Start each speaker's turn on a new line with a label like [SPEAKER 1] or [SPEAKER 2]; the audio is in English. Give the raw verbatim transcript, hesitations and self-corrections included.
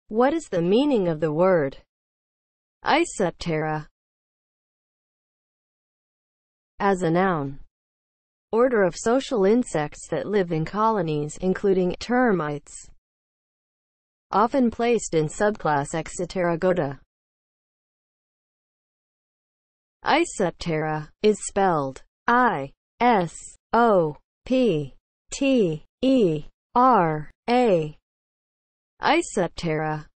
[SPEAKER 1] What is the meaning of the word ISOPTERA? As a noun, order of social insects that live in colonies, including termites, often placed in subclass Exopterygota. ISOPTERA is spelled I S O P T E R A. ISOPTERA